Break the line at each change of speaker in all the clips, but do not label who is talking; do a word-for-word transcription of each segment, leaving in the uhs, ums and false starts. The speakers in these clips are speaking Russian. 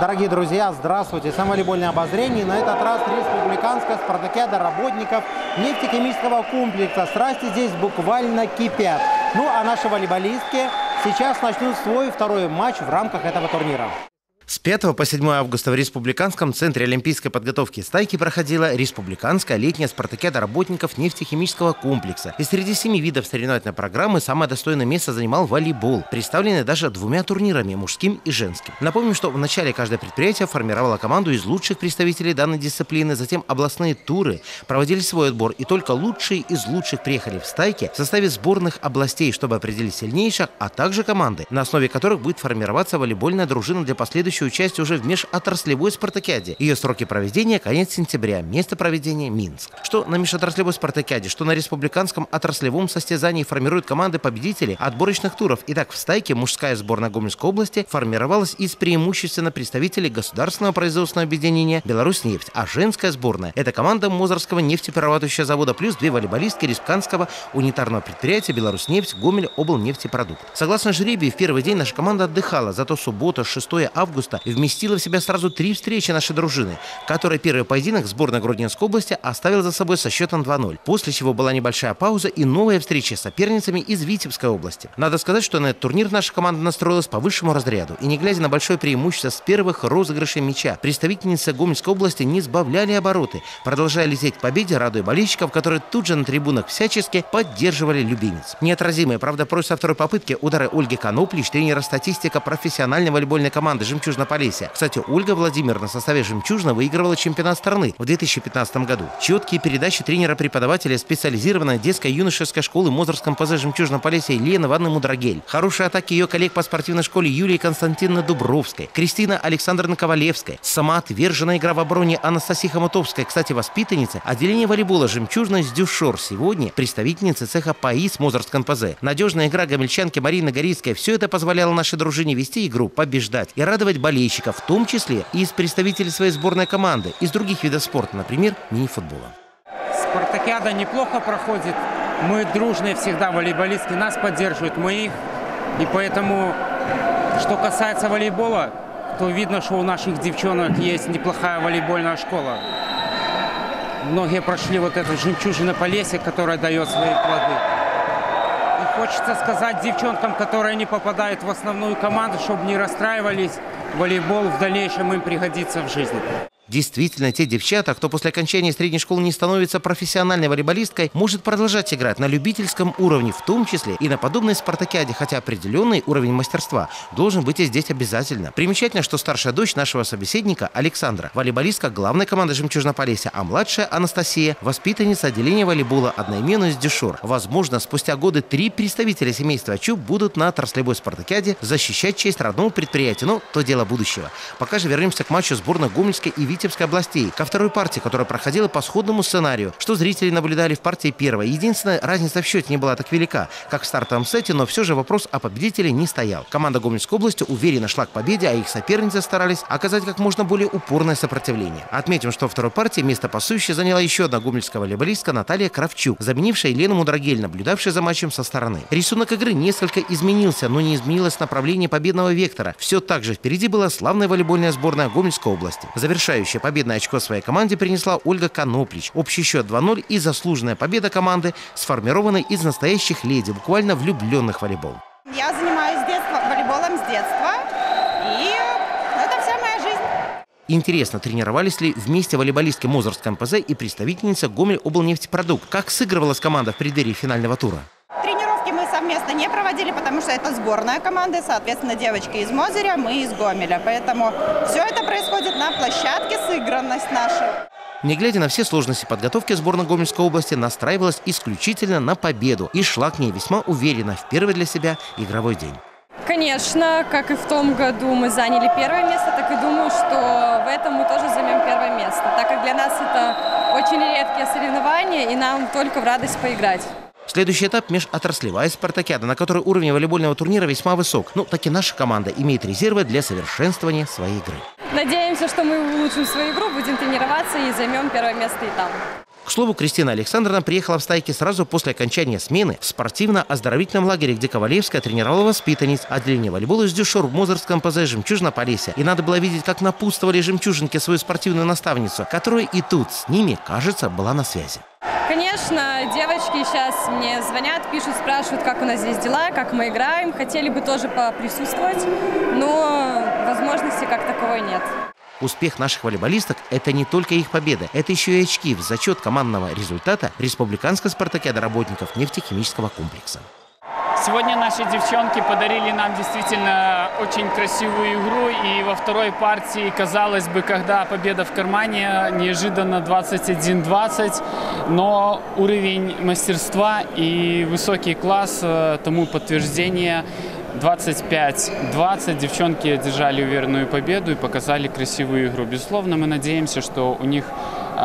Дорогие друзья, здравствуйте. Самоволейбольное обозрение. На этот раз республиканская спартакиада работников нефтехимического комплекса. Страсти здесь буквально кипят. Ну а наши волейболистки сейчас начнут свой второй матч в рамках этого турнира. С пятого по седьмое августа в Республиканском центре олимпийской подготовки «Стайки» проходила республиканская летняя спартакиада работников нефтехимического комплекса. И среди семи видов соревновательной программы самое достойное место занимал волейбол, представленный даже двумя турнирами – мужским и женским. Напомним, что в начале каждое предприятие формировало команду из лучших представителей данной дисциплины, затем областные туры проводили свой отбор, и только лучшие из лучших приехали в «Стайки» в составе сборных областей, чтобы определить сильнейших, а также команды, на основе которых будет формироваться волейбольная дружина для последующего участие уже в межотраслевой спартакиаде. Ее сроки проведения – конец сентября, место проведения – Минск. Что на межотраслевой спартакиаде, что на республиканском отраслевом состязании формируют команды победителей отборочных туров. Итак, в «Стайке» мужская сборная Гомельской области формировалась из преимущественно представителей государственного производственного объединения «Беларусьнефть», а женская сборная – это команда Мозырского нефтеперерабатывающего завода плюс две волейболистки республиканского унитарного предприятия «Беларусьнефть», Гомель, облнефтепродукт. Согласно жребию, в первый день наша команда отдыхала, зато суббота, шестое августа, вместила в себя сразу три встречи нашей дружины, которая первый поединок сборной Гродненской области оставила за собой со счетом два ноль. После чего была небольшая пауза и новая встреча с соперницами из Витебской области. Надо сказать, что на этот турнир наша команда настроилась по высшему разряду. И не глядя на большое преимущество с первых розыгрышей мяча, представительницы Гомельской области не сбавляли обороты, продолжая лететь к победе, радуя болельщиков, которые тут же на трибунах всячески поддерживали любимец. Неотразимые, правда, против со второй попытки удары Ольги Коноплич, тренера статистика профессиональной волейбольной команды «Жемчужина Полесья». Кстати, Ольга Владимировна в составе «Жемчужина» выигрывала чемпионат страны в две тысячи пятнадцатом году. Четкие передачи тренера-преподавателя специализированной детской юношеской школы Мозырском ПЗ «Жемчужина Полесья» Елены Ивановны Мудрагель. Хорошие атаки ее коллег по спортивной школе Юлии Константиновны Дубровской, Кристина Александровна Ковалевская. Самоотверженная игра в обороне Анастасии Хомутовской. Кстати, воспитанница отделения волейбола «Жемчужина» с Дюшор. Сегодня представительница цеха ПАИ с Мозырском ПЗ. Надежная игра гомельчанки Марины Горицкой. Все это позволяло нашей дружине вести игру, побеждать и радовать болельщиков, в том числе и из представителей своей сборной команды, из других видов спорта, например, мини-футбола.
Спартакиада неплохо проходит. Мы дружные всегда, волейболистки нас поддерживают, мы их. И поэтому, что касается волейбола, то видно, что у наших девчонок есть неплохая волейбольная школа. Многие прошли вот эту «Жемчужина Полесья», которая дает свои плоды. И хочется сказать девчонкам, которые не попадают в основную команду, чтобы не расстраивались. Волейбол в дальнейшем им пригодится в жизни.
Действительно, те девчата, кто после окончания средней школы не становится профессиональной волейболисткой, может продолжать играть на любительском уровне, в том числе и на подобной спартакиаде, хотя определенный уровень мастерства должен быть и здесь обязательно. Примечательно, что старшая дочь нашего собеседника, Александра, волейболистка главной команды «Жемчужина Полесья», а младшая Анастасия – воспитанница отделения волейбола одноименной с Дюшор. Возможно, спустя годы три представителя семейства Чуб будут на отраслевой спартакиаде защищать честь родного предприятия, но то дело будущего. Пока же вернемся к матчу сборной Гомельской и Витебской областей, ко второй партии, которая проходила по сходному сценарию, что зрители наблюдали в партии первой. Единственная разница в счете не была так велика, как в стартовом сете, но все же вопрос о победителе не стоял. Команда Гомельской области уверенно шла к победе, а их соперницы старались оказать как можно более упорное сопротивление. Отметим, что во второй партии место пасующей заняла еще одна гомельская волейболистка Наталья Кравчук, заменившая Елену Мудрагель, наблюдавшая за матчем со стороны. Рисунок игры несколько изменился, но не изменилось направление победного вектора. Все так же впереди была славная волейбольная сборная Гомельской области. Завершающая победное очко своей команде принесла Ольга Коноплич. Общий счет два ноль и заслуженная победа команды, сформированной из настоящих леди, буквально влюбленных в волейбол.
Я занимаюсь с детства, волейболом с детства, и это вся моя жизнь.
Интересно, тренировались ли вместе волейболистки Мозырского МПЗ и представительница Гомель облнефтепродукт? Как сыгрывалась команда в преддверии финального тура?
Тренировки мы совместно не проводили, потому что это сборная команда, соответственно, девочки из Мозыря, мы из Гомеля. Поэтому все это происходит на площадке, сыгранность наша.
Не глядя на все сложности подготовки, сборная Гомельской области настраивалась исключительно на победу и шла к ней весьма уверенно в первый для себя игровой день.
Конечно, как и в том году мы заняли первое место, так и думаю, что в этом мы тоже займем первое место, так как для нас это очень редкие соревнования, и нам только в радость поиграть.
Следующий этап – межотраслевая спартакиада, на которой уровень волейбольного турнира весьма высок. Ну, так и наша команда имеет резервы для совершенствования своей игры.
Надеемся, что мы улучшим свою игру, будем тренироваться и займем первое место и там.
К
слову, Кристина Александровна приехала в Стайки сразу после окончания смены в спортивно-оздоровительном лагере, где Ковалевская тренировала воспитанниц отделения волейбола из Дюшор в Мозырском ПЗ «Жемчужина-Полесье». И надо было видеть, как напутствовали жемчужинки свою спортивную наставницу, которая и тут с ними, кажется, была на связи.
Конечно, девочки сейчас мне звонят, пишут, спрашивают, как у нас здесь дела, как мы играем. Хотели бы тоже поприсутствовать, но возможности как таковой нет.
Успех наших волейболисток – это не только их победа, это еще и очки в зачет командного результата республиканской спартакиады работников нефтехимического комплекса.
Сегодня наши девчонки подарили нам действительно очень красивую игру. И во второй партии, казалось бы, когда победа в кармане, неожиданно двадцать один двадцать. Но уровень мастерства и высокий класс тому подтверждение. двадцать пять двадцать. Девчонки одержали уверенную победу и показали красивую игру. Безусловно, мы надеемся, что у них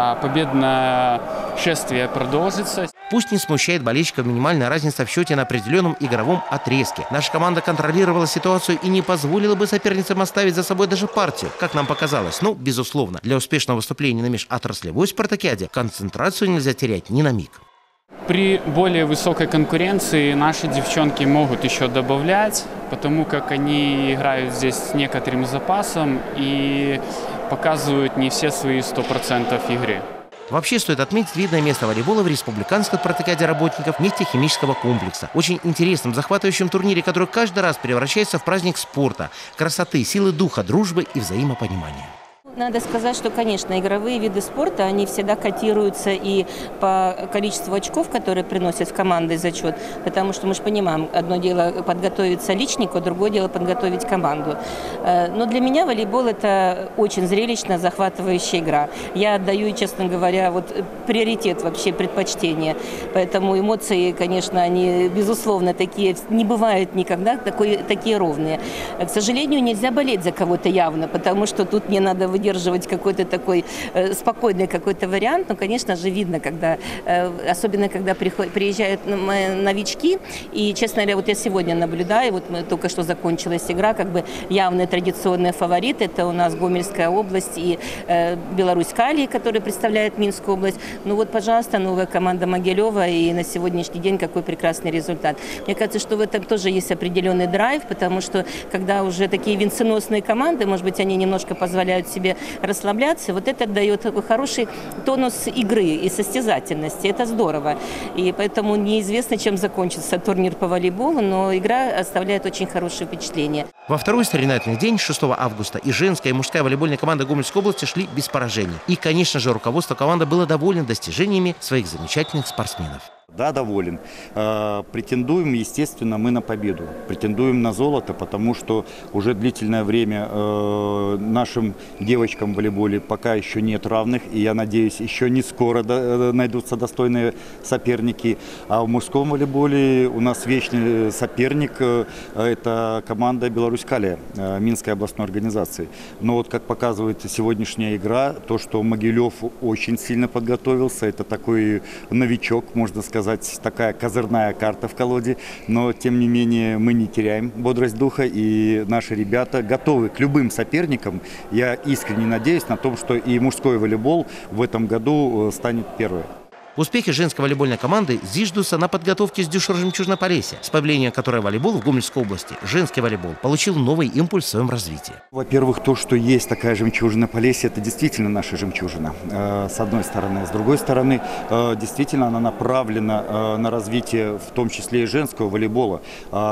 победное шествие продолжится.
Пусть не смущает болельщиков минимальная разница в счете на определенном игровом отрезке. Наша команда контролировала ситуацию и не позволила бы соперницам оставить за собой даже партию, как нам показалось. Ну, безусловно, для успешного выступления на межотраслевой спартакиаде концентрацию нельзя терять ни на миг.
При более высокой конкуренции наши девчонки могут еще добавлять, потому как они играют здесь с некоторым запасом и показывают не все свои сто процентов игры.
Вообще стоит отметить видное место волейбола в республиканской спартакиаде работников нефтехимического комплекса. Очень интересном, захватывающем турнире, который каждый раз превращается в праздник спорта, красоты, силы духа, дружбы и взаимопонимания.
Надо сказать, что, конечно, игровые виды спорта, они всегда котируются и по количеству очков, которые приносят в командный зачет, потому что мы же понимаем, одно дело подготовиться личнику, другое дело подготовить команду. Но для меня волейбол – это очень зрелищная, захватывающая игра. Я отдаю, честно говоря, вот приоритет вообще, предпочтение. Поэтому эмоции, конечно, они, безусловно, такие, не бывают никогда такой, такие ровные. К сожалению, нельзя болеть за кого-то явно, потому что тут мне надо выдерживать Поддерживать какой-то такой э, спокойный какой-то вариант, но, конечно же, видно, когда, э, особенно когда приход, приезжают новички, и, честно говоря, вот я сегодня наблюдаю, вот мы, только что закончилась игра, как бы явные традиционные фавориты, это у нас Гомельская область и э, Беларусь-Калий, который представляет Минскую область. Ну вот, пожалуйста, новая команда Могилева, и на сегодняшний день какой прекрасный результат. Мне кажется, что в этом тоже есть определенный драйв, потому что, когда уже такие венценосные команды, может быть, они немножко позволяют себе расслабляться, вот это дает такой хороший тонус игры и состязательности. Это здорово. И поэтому неизвестно, чем закончится турнир по волейболу, но игра оставляет очень хорошее впечатление.
Во второй соревновательный день, шестого августа, и женская, и мужская волейбольная команда Гомельской области шли без поражений. И, конечно же, руководство команды было довольно достижениями своих замечательных спортсменов.
Да, доволен. Э, претендуем, естественно, мы на победу. Претендуем на золото, потому что уже длительное время э, нашим девочкам в волейболе пока еще нет равных. И я надеюсь, еще не скоро до, найдутся достойные соперники. А в мужском волейболе у нас вечный соперник э, – это команда Беларусь-Калия, э, Минской областной организации. Но вот как показывает сегодняшняя игра, то, что Могилев очень сильно подготовился, это такой новичок, можно сказать. сказать, такая козырная карта в колоде, но тем не менее мы не теряем бодрость духа, и наши ребята готовы к любым соперникам. Я искренне надеюсь на том, что и мужской волейбол в этом году станет первым.
Успехи женской волейбольной команды зиждутся на подготовке с Дюшор Жемчужина-Полесье, с появлением которой волейбол в Гомельской области, женский волейбол, получил новый импульс в своем развитии.
Во-первых, то, что есть такая жемчужина Полесье, это действительно наша жемчужина, с одной стороны. С другой стороны, действительно она направлена на развитие, в том числе и женского волейбола.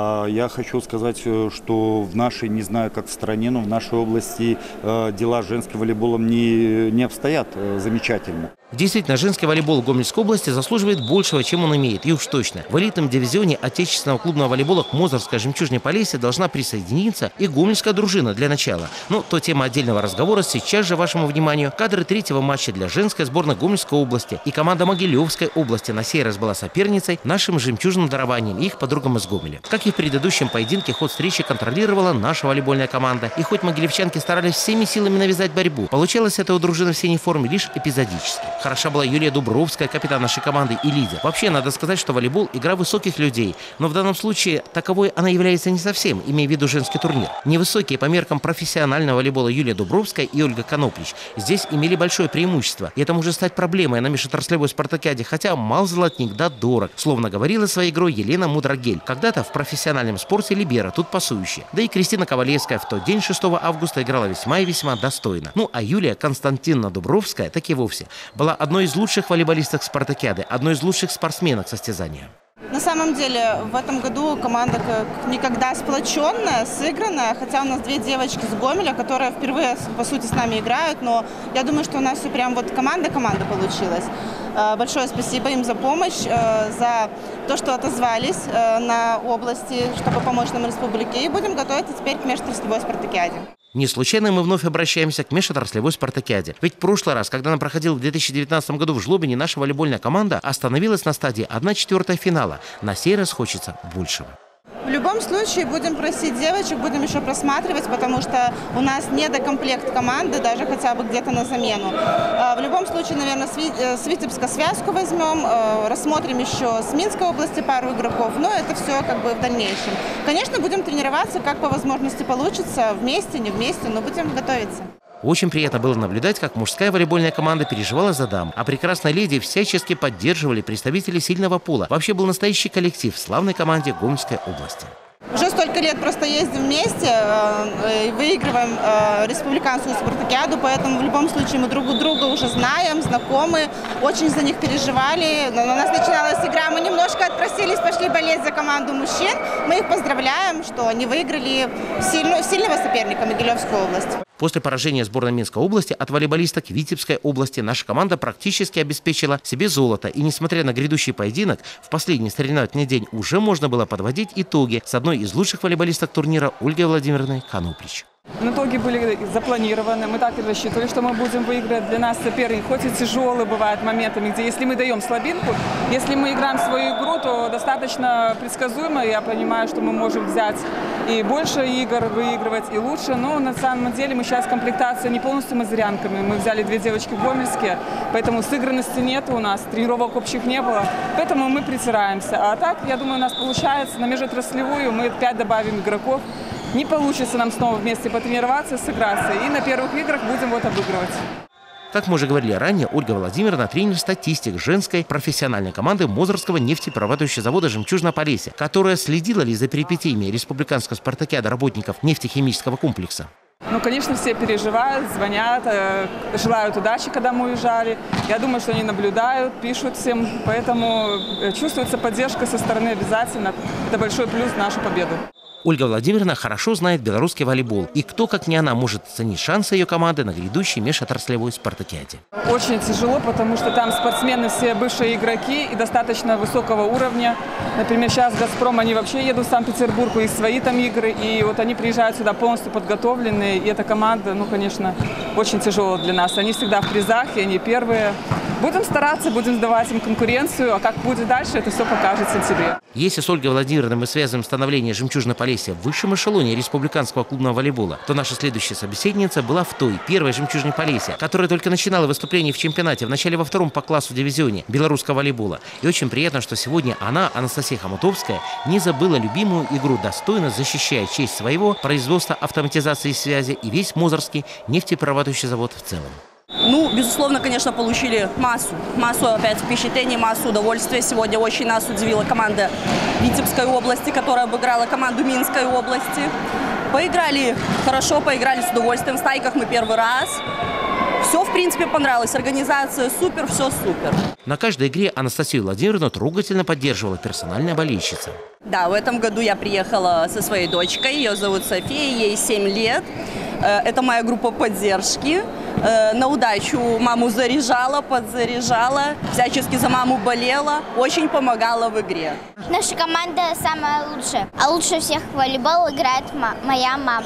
Я хочу сказать, что в нашей, не знаю, как в стране, но в нашей области дела с женским волейболом не, не обстоят замечательно.
Действительно, женский волейбол в Гомельской области заслуживает большего, чем он имеет. И уж точно, в элитном дивизионе отечественного клубного волейбола к Мозырской Жемчужине-Полесье должна присоединиться и гомельская дружина для начала. Но то тема отдельного разговора. Сейчас же вашему вниманию кадры третьего матча для женской сборной Гомельской области. И команда Могилевской области на сей раз была соперницей нашим жемчужным дарованием и их подругам из Гомеля. Как и в предыдущем поединке, ход встречи контролировала наша волейбольная команда. И хоть могилевчанки старались всеми силами навязать борьбу, получалось это у дружины в синей форме лишь эпизодически. Хороша была Юлия Дубровская, капитан нашей команды и лидер. Вообще, надо сказать, что волейбол – игра высоких людей. Но в данном случае таковой она является не совсем, имея в виду женский турнир. Невысокие по меркам профессионального волейбола Юлия Дубровская и Ольга Коноплич здесь имели большое преимущество. И это может стать проблемой на межотраслевой спартакиаде, хотя мал золотник да дорог, словно говорила своей игрой Елена Мудрагель. Когда-то в профессиональном спорте либеро, тут пасующие. Да и Кристина Ковалевская в тот день, шестого августа, играла весьма и весьма достойно. Ну а Юлия Константиновна Дубровская, так и вовсе, была одной из лучших волейболисток спартакиады, одной из лучших спортсменок состязания.
На самом деле в этом году команда как никогда сплоченная, сыгранная, хотя у нас две девочки с Гомеля, которые впервые по сути с нами играют, но я думаю, что у нас все прям вот команда-команда получилась. Большое спасибо им за помощь, за то, что отозвались на области, чтобы помочь нам в республике, и будем готовиться теперь к межотраслевой спартакиаде.
Не случайно мы вновь обращаемся к межотраслевой спартакиаде. Ведь в прошлый раз, когда она проходила в две тысячи девятнадцатом году в Жлобине, наша волейбольная команда остановилась на стадии одна четвертая финала. На сей раз хочется большего.
В любом случае будем просить девочек, будем еще просматривать, потому что у нас недокомплект команды, даже хотя бы где-то на замену. В любом случае, наверное, с Витебска связку возьмем, рассмотрим еще с Минской области пару игроков, но это все как бы в дальнейшем. Конечно, будем тренироваться, как по возможности получится, вместе, не вместе, но будем готовиться.
Очень приятно было наблюдать, как мужская волейбольная команда переживала за дам, а прекрасные леди всячески поддерживали представителей сильного пола. Вообще был настоящий коллектив в славной команде Гомельской области.
Уже столько лет просто ездим вместе, э, выигрываем э, республиканскую спартакиаду, поэтому в любом случае мы друг друга уже знаем, знакомы, очень за них переживали. Но у нас начиналась игра, мы немножко отпросились, пошли болеть за команду мужчин. Мы их поздравляем, что они выиграли сильно, сильного соперника Могилевскую область.
После поражения сборной Минской области от волейболисток Витебской области наша команда практически обеспечила себе золото. И несмотря на грядущий поединок, в последний соревновательный день уже можно было подводить итоги с одной из лучших волейболисток турнира Ольгой Владимировной Коноплич.
Итоги были запланированы, мы так и рассчитывали, что мы будем выиграть. Для нас соперник, хоть и тяжелый, бывает моментами, где если мы даем слабинку, если мы играем свою игру, то достаточно предсказуемо. Я понимаю, что мы можем взять и больше игр, выигрывать, и лучше. Но на самом деле мы сейчас комплектация не полностью мазырянками. Мы взяли две девочки гомельские, поэтому сыгранности нет у нас, тренировок общих не было. Поэтому мы притираемся. А так, я думаю, у нас получается на межотраслевую мы пять добавим игроков. Не получится нам снова вместе потренироваться, сыграться. И на первых играх будем вот обыгрывать.
Как мы уже говорили ранее, Ольга Владимировна – тренер-статистик женской профессиональной команды Мозырского нефтеперерабатывающего завода «Жемчужное Полесье», которая следила ли за перипетиями республиканского спартакиада работников нефтехимического комплекса.
Ну, конечно, все переживают, звонят, желают удачи, когда мы уезжали. Я думаю, что они наблюдают, пишут всем, поэтому чувствуется поддержка со стороны обязательно. Это большой плюс в нашу победу.
Ольга Владимировна хорошо знает белорусский волейбол. И кто, как не она, может оценить шансы ее команды на грядущей межотраслевой спартакиаде.
Очень тяжело, потому что там спортсмены все бывшие игроки и достаточно высокого уровня. Например, сейчас «Газпром», они вообще едут в Санкт-Петербург, у них свои там игры. И вот они приезжают сюда полностью подготовленные. И эта команда, ну, конечно, очень тяжелая для нас. Они всегда в призах, и они первые. Будем стараться, будем сдавать им конкуренцию, а как будет дальше, это все покажет в сентябре.
Если с Ольгой Владимировной мы связываем становление «Жемчужного Полесья» в высшем эшелоне республиканского клубного волейбола, то наша следующая собеседница была в той, первой «Жемчужной Полесье», которая только начинала выступление в чемпионате, в начале во втором по классу дивизионе белорусского волейбола. И очень приятно, что сегодня она, Анастасия Хомутовская, не забыла любимую игру, достойно защищая честь своего производства, автоматизации связи и весь Мозырский нефтеперерабатывающий завод в целом.
Ну, безусловно, конечно, получили массу, массу опять впечатлений, массу удовольствия. Сегодня очень нас удивила команда Витебской области, которая обыграла команду Минской области. Поиграли хорошо, поиграли с удовольствием. В стайках мы первый раз. Все, в принципе, понравилось. Организация супер, все супер.
На каждой игре Анастасию Владимировну трогательно поддерживала персональная болельщица.
Да, в этом году я приехала со своей дочкой. Ее зовут София, ей семь лет. Это моя группа поддержки. На удачу маму заряжала, подзаряжала, всячески за маму болела, очень помогала в игре.
Наша команда самая лучшая, а лучше всех в волейбол играет моя мама.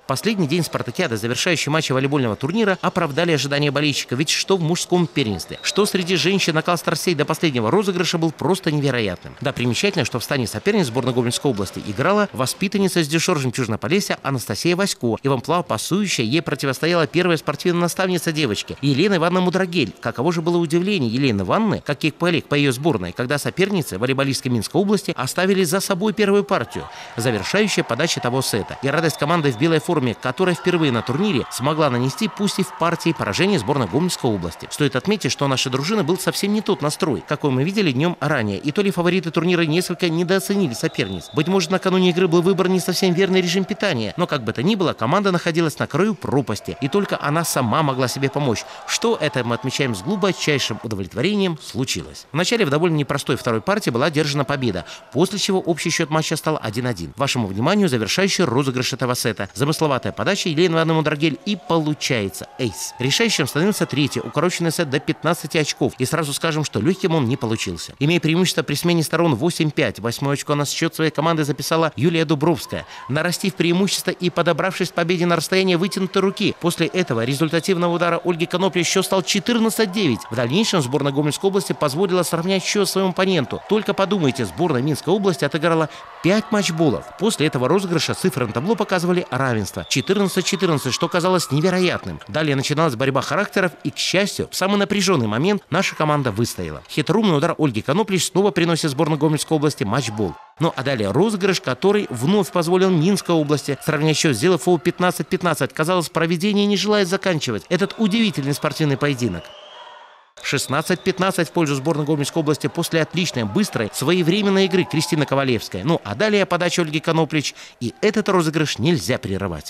Последний день спартакиады, завершающий матчи волейбольного турнира, оправдали ожидания болельщиков. Ведь что в мужском первенстве, что среди женщин, накал страстей до последнего розыгрыша был просто невероятным. Да, примечательно, что в стане соперниц сборной Гомельской области играла воспитанница из Дюшор Жемчужного Полесья Анастасия Васько. И в амплуа пасующая ей противостояла первая спортивная наставница девочки Елена Ивановна Мудрагель. Каково же было удивление Елены Ивановны, как и коллег по ее сборной, когда соперницы волейболистки Минской области оставили за собой первую партию, завершающая подача того сета. И радость команды в белой форме, которая впервые на турнире смогла нанести, пусть и в партии, поражение сборной Гомельской области. Стоит отметить, что у нашей дружины был совсем не тот настрой, какой мы видели днем ранее. И то ли фавориты турнира несколько недооценили соперниц. Быть может, накануне игры был выбран не совсем верный режим питания. Но как бы то ни было, команда находилась на краю пропасти. И только она сама могла себе помочь. Что это мы отмечаем с глубочайшим удовлетворением случилось. Вначале в довольно непростой второй партии была одержана победа, после чего общий счет матча стал один-один. Вашему вниманию завершающий розыгрыш этого сета. Замысловатая подача Елены Ивановны Мудрагель, и получается эйс. Решающим становился третий, укороченный сет до пятнадцати очков. И сразу скажем, что легким он не получился. Имея преимущество при смене сторон восемь-пять, восьмое очко на счет своей команды записала Юлия Дубровская, нарастив преимущество и подобравшись к победе на расстояние вытянутой руки. После этого результативного удара Ольги Конопли счет стал четырнадцать девять. В дальнейшем сборная Гомельской области позволила сравнять счет своему оппоненту. Только подумайте, сборная Минской области отыграла пять матчболов. После этого розыгрыша цифры на табло показывали равенство четырнадцать-четырнадцать, что казалось невероятным. Далее начиналась борьба характеров, и, к счастью, в самый напряженный момент наша команда выстояла. Хитроумный удар Ольги Коноплич снова приносит сборной Гомельской области матчбол. Ну а далее розыгрыш, который вновь позволил Минской области сравнять счет, сделав фол пятнадцать-пятнадцать. Казалось, проведение не желает заканчивать этот удивительный спортивный поединок. шестнадцать-пятнадцать в пользу сборной Гомельской области после отличной, быстрой, своевременной игры Кристины Ковалевской. Ну а далее подача Ольги Коноплич, и этот розыгрыш нельзя прерывать.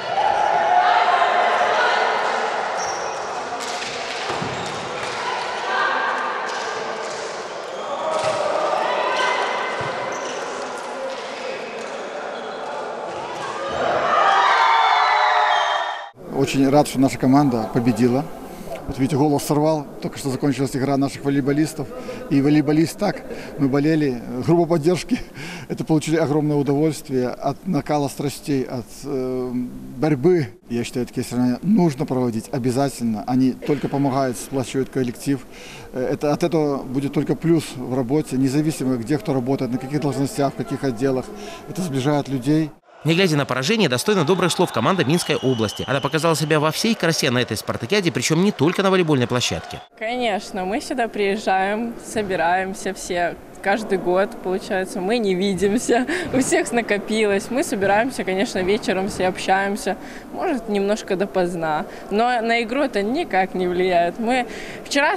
Очень рад, что наша команда победила. Вот видите, голос сорвал, только что закончилась игра наших волейболистов. И волейболист так, мы болели, группа поддержки. Это получили огромное удовольствие от накала страстей, от э, борьбы. Я считаю, такие соревнования нужно проводить обязательно. Они только помогают, сплачивают коллектив. Это, от этого будет только плюс в работе, независимо, где кто работает, на каких должностях, в каких отделах. Это сближает людей.
Не глядя на поражение, достойно добрых слов команда Минской области. Она показала себя во всей красе на этой спартакиаде, причем не только на волейбольной площадке.
Конечно, мы сюда приезжаем, собираемся все. Каждый год, получается, мы не видимся, у всех накопилось. Мы собираемся, конечно, вечером все общаемся, может, немножко допоздна. Но на игру это никак не влияет. Мы вчера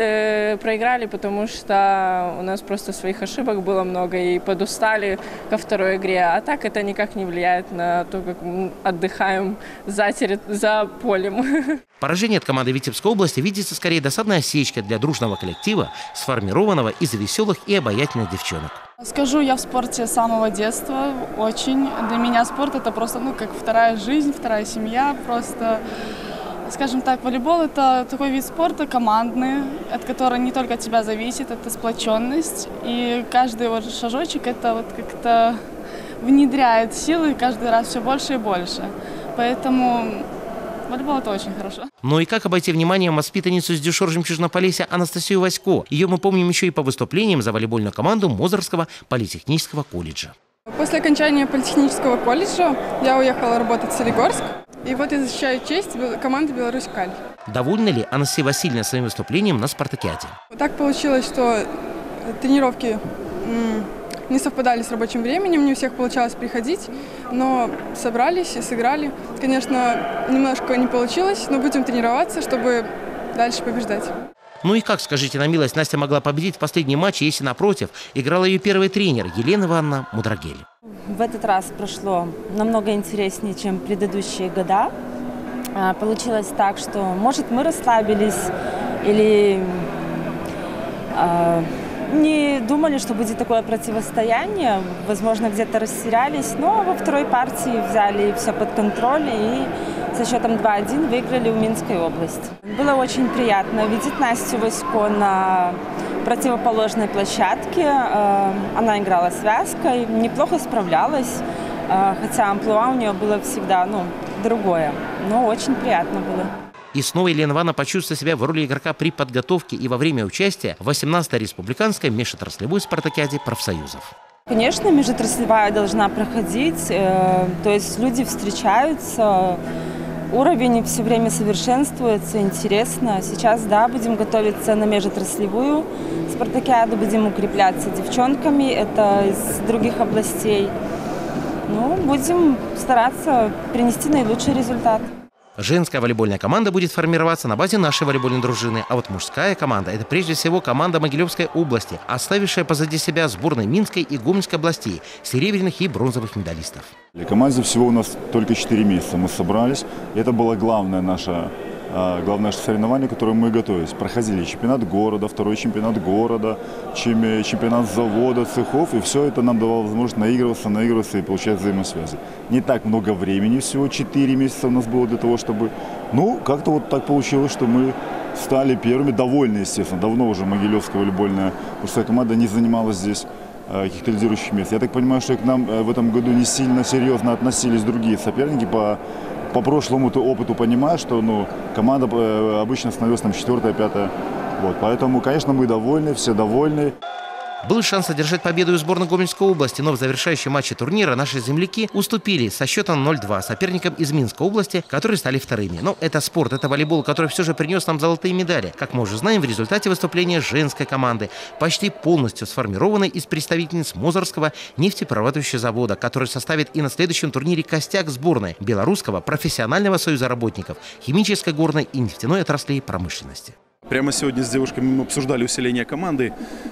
э, проиграли, потому что у нас просто своих ошибок было много и подустали ко второй игре. А так это никак не влияет на то, как мы отдыхаем за, за полем.
Поражение от команды Витебской области видится скорее досадной осечкой для дружного коллектива, сформированного из веселых и обаятельных девчонок.
Скажу, я в спорте с самого детства, очень. Для меня спорт это просто, ну, как вторая жизнь, вторая семья. Просто, скажем так, волейбол это такой вид спорта командный, от которого не только от тебя зависит, это сплоченность. И каждый вот шажочек это вот как-то внедряет силы каждый раз все больше и больше. Поэтому волейбол это очень хорошо.
Ну и как обойти вниманием воспитанницу из Дюшор Жемчужного Полесья Анастасию Васько? Ее мы помним еще и по выступлениям за волейбольную команду Мозырского политехнического колледжа.
После окончания политехнического колледжа я уехала работать в Солигорск. И вот я защищаю честь команды «Беларусь-Каль».
Довольна ли Анастасия Васильевна своим выступлением на спартакиаде?
Так получилось, что тренировки не совпадали с рабочим временем, не у всех получалось приходить, но собрались и сыграли. Конечно, немножко не получилось, но будем тренироваться, чтобы дальше побеждать.
Ну и как, скажите на милость, Настя могла победить в последнем матче, если напротив играла ее первый тренер Елена Ивановна Мудрагель?
В этот раз прошло намного интереснее, чем предыдущие года. Получилось так, что, может, мы расслабились или не думали, что будет такое противостояние, возможно, где-то растерялись, но во второй партии взяли все под контроль и со счетом два-один выиграли у Минской области. Было очень приятно видеть Настю Васько на противоположной площадке. Она играла связкой, неплохо справлялась, хотя амплуа у нее было всегда, ну, другое. Но очень приятно было.
И снова Елена Ивановна почувствовала себя в роли игрока при подготовке и во время участия в восемнадцатой республиканской межотраслевой спартакиаде профсоюзов.
Конечно, межотраслевая должна проходить, э, то есть люди встречаются, уровень все время совершенствуется, интересно. Сейчас, да, будем готовиться на межотраслевую спартакиаду, будем укрепляться девчонками, это из других областей. Ну, будем стараться принести наилучший результат.
Женская волейбольная команда будет формироваться на базе нашей волейбольной дружины, а вот мужская команда – это прежде всего команда Могилевской области, оставившая позади себя сборные Минской и Гомельской областей, серебряных и бронзовых медалистов.
Для команды всего у нас только четыре месяца мы собрались. Это было главное наше, главное наше соревнование, к которому мы готовились. Проходили чемпионат города, второй чемпионат города, чемпионат завода, цехов. И все это нам давало возможность наигрываться, наигрываться и получать взаимосвязи. Не так много времени, всего четыре месяца у нас было для того, чтобы... Ну, как-то вот так получилось, что мы стали первыми, довольны, естественно. Давно уже Могилевская волейбольная мужская команда не занималась здесь каких-то лидирующих мест. Я так понимаю, что к нам в этом году не сильно серьезно относились другие соперники. По, по прошлому опыту понимаю, что ну, команда обычно становилась там четвертая, пятая. Вот, поэтому, конечно, мы довольны, все довольны.
Был шанс одержать победу и сборной Гомельской области, но в завершающем матче турнира наши земляки уступили со счетом ноль-два соперникам из Минской области, которые стали вторыми. Но это спорт, это волейбол, который все же принес нам золотые медали. Как мы уже знаем, в результате выступления женской команды, почти полностью сформированной из представительниц Мозырского нефтеперерабатывающего завода, который составит и на следующем турнире костяк сборной Белорусского профессионального союза работников химической, горной и нефтяной отраслей промышленности.
Прямо сегодня с девушками мы обсуждали усиление команды.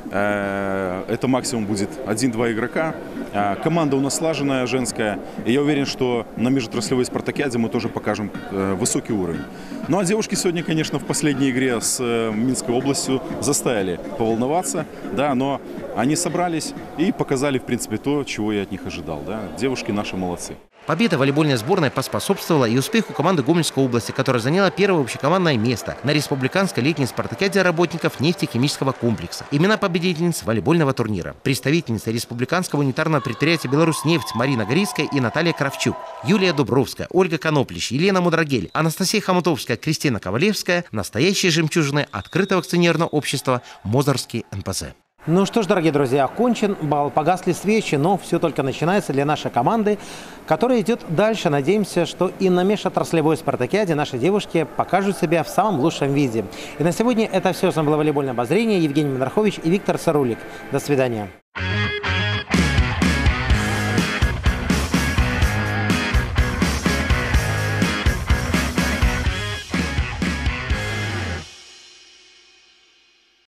Это максимум будет один-два игрока. Команда у нас слаженная, женская. И я уверен, что на межотраслевой спартакиаде мы тоже покажем высокий уровень. Ну а девушки сегодня, конечно, в последней игре с Минской областью заставили поволноваться. Да, но они собрались и показали, в принципе, то, чего я от них ожидал. Да. Девушки наши молодцы.
Победа волейбольной сборной поспособствовала и успеху команды Гомельской области, которая заняла первое общекомандное место на республиканской летней спартакиаде работников нефтехимического комплекса. Имена победительниц волейбольного турнира: представительницы республиканского унитарного предприятия «Беларуснефть» Марина Горийская и Наталья Кравчук, Юлия Дубровская, Ольга Коноплищ, Елена Мудрагель, Анастасия Хомутовская, Кристина Ковалевская – настоящие жемчужины открытого акционерного общества «Мозырский эн пэ зэ».
Ну что ж, дорогие друзья, окончен бал, погасли свечи, но все только начинается для нашей команды, которая идет дальше. Надеемся, что и на межотраслевой спартакиаде наши девушки покажут себя в самом лучшем виде. И на сегодня это все. С вами было волейбольное обозрение. Евгений Минархович и Виктор Сарулик. До свидания.